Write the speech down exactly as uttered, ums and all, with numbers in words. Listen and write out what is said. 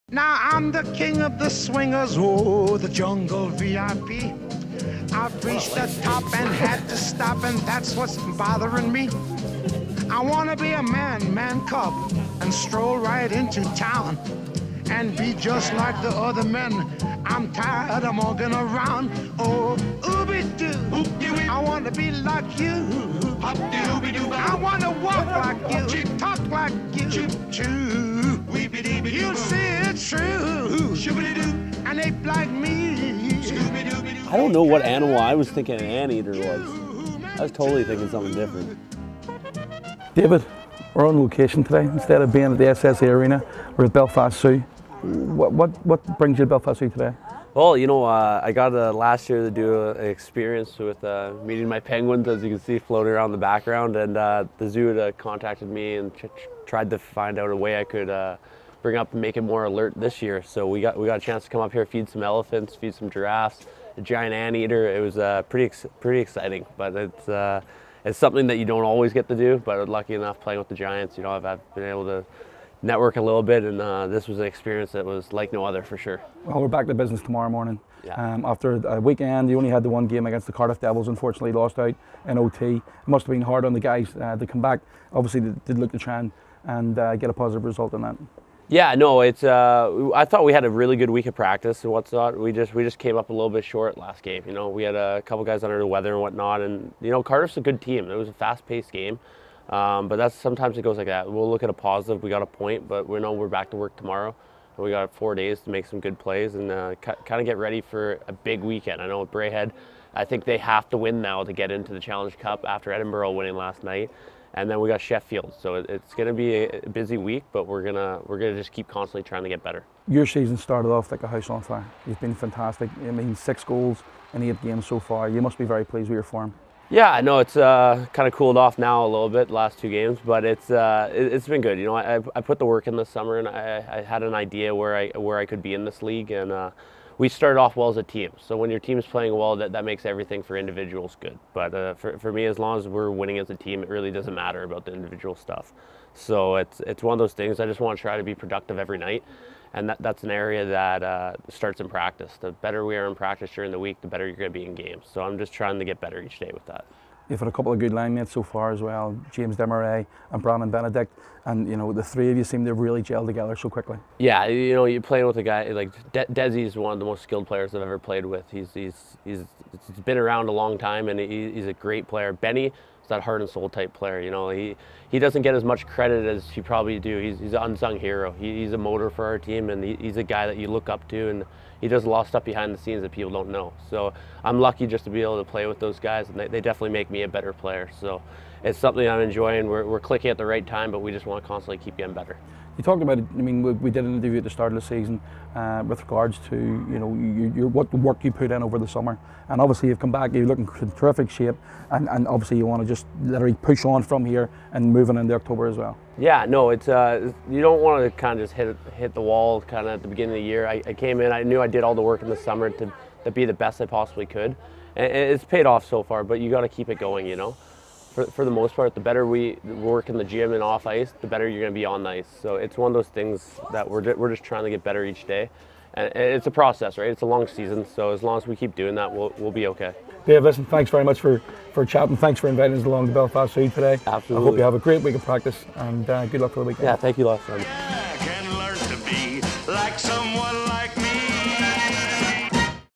Now I'm the king of the swingers, oh, the jungle V I P. I've reached the top and had to stop, and that's what's bothering me. I wanna be a man, man cub, and stroll right into town and be just like the other men. I'm tired of walking around. Oh, ooby-doo, I wanna be like you. I wanna walk like you, talk like you, too. You see it's true, and ape like me. I don't know what animal I was thinking an anteater was. I was totally thinking something different. David, we're on location today. Instead of being at the S S A Arena, we're at Belfast Zoo. What, what, what brings you to Belfast Zoo today? Well, you know, uh, I got uh, last year to do an experience with uh, meeting my penguins, as you can see floating around the background, and uh, the zoo had uh, contacted me and ch tried to find out a way I could uh, bring up and make it more alert this year. So we got we got a chance to come up here, feed some elephants, feed some giraffes, a giant anteater. It was uh, pretty ex pretty exciting, but it's uh, it's something that you don't always get to do. But I'm lucky enough playing with the Giants, you know, I've, I've been able to network a little bit, and uh, this was an experience that was like no other for sure. Well, we're back to business tomorrow morning. Yeah. Um, after a weekend, you only had the one game against the Cardiff Devils, unfortunately lost out in O T. It must have been hard on the guys uh, to come back. Obviously they did look to try and, and uh, get a positive result in that. Yeah, no, it's. Uh, I thought we had a really good week of practice and whatnot. We just we just came up a little bit short last game. You know, we had a couple guys under the weather and whatnot, and you know, Cardiff's a good team. It was a fast-paced game. Um, but that's sometimes it goes like that. We'll look at a positive. We got a point, but we know we're back to work tomorrow. And we got four days to make some good plays and uh, kind of get ready for a big weekend. I know with Braehead, I think they have to win now to get into the Challenge Cup after Edinburgh winning last night. And then we got Sheffield, so it's going to be a busy week, but we're gonna we're gonna just keep constantly trying to get better. Your season started off like a house on fire. You've been fantastic. I mean, six goals in eight games so far. You must be very pleased with your form. Yeah, I know it's uh, kind of cooled off now a little bit the last two games, but it's uh, it, it's been good. You know, I, I put the work in this summer, and I, I had an idea where I where I could be in this league, and uh, we started off well as a team. So when your team's playing well, that, that makes everything for individuals good. But uh, for for me, as long as we're winning as a team, it really doesn't matter about the individual stuff. So it's it's one of those things. I just want to try to be productive every night. And that, that's an area that uh, starts in practice. The better we are in practice during the week, the better you're going to be in games. So I'm just trying to get better each day with that. You've had a couple of good line mates so far as well, James Demaray and Brandon Benedict, and you know the three of you seem to have really gelled together so quickly. Yeah, you know, you're playing with a guy like De Desi is one of the most skilled players I've ever played with. He's he's he's, he's been around a long time, and he, he's a great player. Benny, that heart and soul type player. You know, he he doesn't get as much credit as he probably do. He's he's an unsung hero. He, he's a motor for our team, and he, he's a guy that you look up to, and he does a lot of stuff behind the scenes that people don't know. So I'm lucky just to be able to play with those guys, and they, they definitely make me a better player. So it's something I'm enjoying. We're, we're clicking at the right time, but we just want to constantly keep getting better. You talked about it. I mean, we, we did an interview at the start of the season uh, with regards to you know you, you, what the work you put in over the summer, and obviously you've come back. You're looking in terrific shape, and, and obviously you want to just literally push on from here and moving into October as well. Yeah, no, it's uh, you don't want to kind of just hit hit the wall kind of at the beginning of the year. I, I came in, I knew I did all the work in the summer to to be the best I possibly could, and it's paid off so far. But you got to keep it going, you know. For, for the most part, the better we work in the gym and off ice, the better you're going to be on ice. So it's one of those things that we're, we're just trying to get better each day. And it's a process, right? It's a long season, so as long as we keep doing that, we'll, we'll be okay. Dave, listen, thanks very much for, for chatting. Thanks for inviting us along to Belfast Zoo today. Absolutely. I hope you have a great week of practice, and uh, good luck for the weekend. Yeah, thank you lots, man. Yeah, can learn to be like some